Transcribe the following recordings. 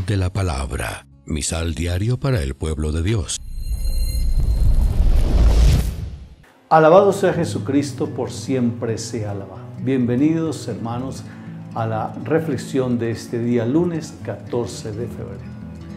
de la palabra. Misal diario para el pueblo de Dios. Alabado sea Jesucristo, por siempre sea alabado. Bienvenidos, hermanos, a la reflexión de este día, lunes 14 de febrero.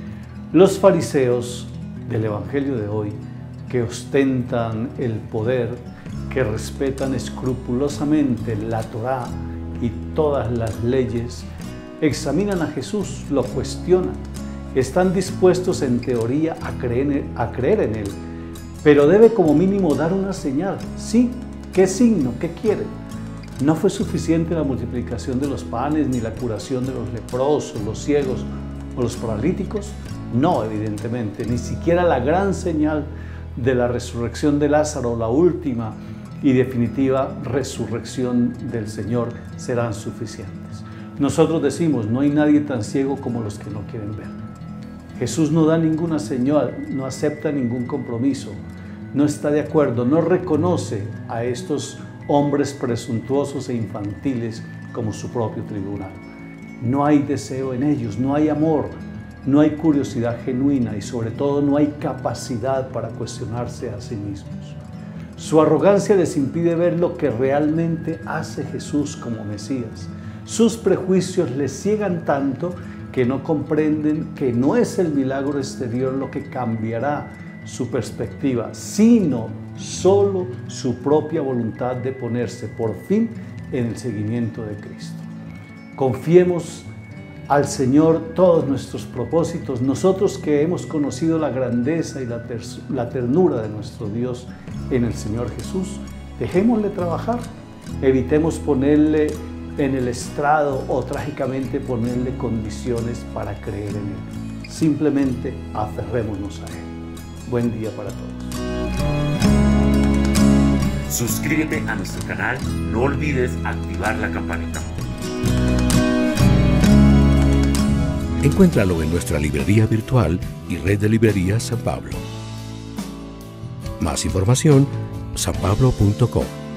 Los fariseos del Evangelio de hoy, que ostentan el poder, que respetan escrupulosamente la Torá y todas las leyes, examinan a Jesús, lo cuestionan, están dispuestos en teoría a creer en Él, pero debe como mínimo dar una señal. Sí, ¿qué signo? ¿Qué quiere? ¿No fue suficiente la multiplicación de los panes ni la curación de los leprosos, los ciegos o los paralíticos? No, evidentemente, ni siquiera la gran señal de la resurrección de Lázaro, la última y definitiva resurrección del Señor, serán suficientes. Nosotros decimos, no hay nadie tan ciego como los que no quieren ver. Jesús no da ninguna señal, no acepta ningún compromiso, no está de acuerdo, no reconoce a estos hombres presuntuosos e infantiles como su propio tribunal. No hay deseo en ellos, no hay amor, no hay curiosidad genuina y sobre todo no hay capacidad para cuestionarse a sí mismos. Su arrogancia les impide ver lo que realmente hace Jesús como Mesías. Sus prejuicios les ciegan tanto que no comprenden que no es el milagro exterior lo que cambiará su perspectiva, sino solo su propia voluntad de ponerse por fin en el seguimiento de Cristo. Confiemos al Señor todos nuestros propósitos, nosotros que hemos conocido la grandeza y la ternura de nuestro Dios en el Señor Jesús. Dejémosle trabajar, evitemos ponerle en el estrado o trágicamente ponerle condiciones para creer en Él. Simplemente aferrémonos a Él. Buen día para todos. Suscríbete a nuestro canal, no olvides activar la campanita. Encuéntralo en nuestra librería virtual y red de librerías San Pablo. Más información, sanpablo.com.